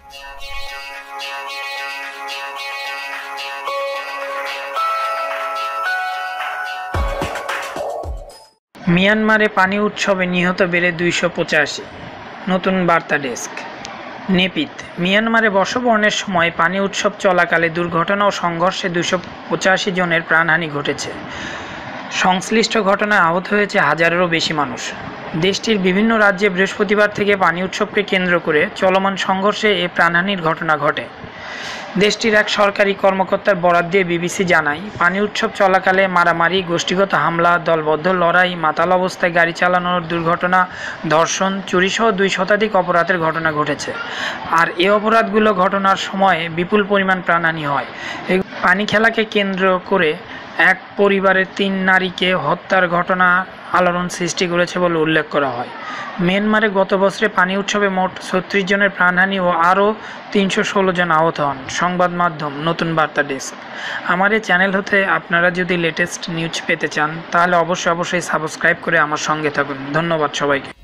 মিয়ানমারে পানি উৎসবে নিহত বেড়ে 285। নতুন বার্তা ডেস্ক। নেপিত। মিয়ানমারে বর্ষবরণের সময় পানি উৎসব চলাকালে দুর্ঘটনা ও সংঘর্ষে 285 জনের প্রাণহানি ঘটেছে। সংশ্লিষ্ট ঘটনায় আহত হয়েছে হাজারেরও বেশি মানুষ। দেশটির বিভিন্ন রাজ্যে বৃহস্পতিবার থেকে পানি উৎসবকে কেন্দ্র করে চলমান সংঘর্ষে এ প্রাণহানির ঘটনা ঘটে। দেশটির এক সরকারি কর্মকর্তার বরাত দিয়ে বিবিসি জানায়, পানি উৎসব চলাকালে মারামারি, গোষ্ঠীগত হামলা, দলবদ্ধ লড়াই, মাতাল অবস্থায় গাড়ি চালানোর দুর্ঘটনা, ধর্ষণ, চুরিসহ 2 শতাধিক অপরাধের ঘটনা ঘটেছে। আর এ অপরাধগুলো ঘটনার সময় বিপুল পরিমাণ প্রাণহানি হয়। এই পানি খেলাকে কেন্দ্র করে এক পরিবারের 3 নারীকে হত্যার ঘটনা আলোড়ন সৃষ্টি করেছে বলে উল্লেখ করা হয়। মিয়ানমারে গত বছরে পানি উৎসবে মোট 36 জনের প্রাণহানি ও আরও 316 জন আহত হন। সংবাদ মাধ্যম নতুন বার্তা ডেস্ক। আমার এই চ্যানেল হতে আপনারা যদি লেটেস্ট নিউজ পেতে চান তাহলে অবশ্যই সাবস্ক্রাইব করে আমার সঙ্গে থাকুন। ধন্যবাদ সবাইকে।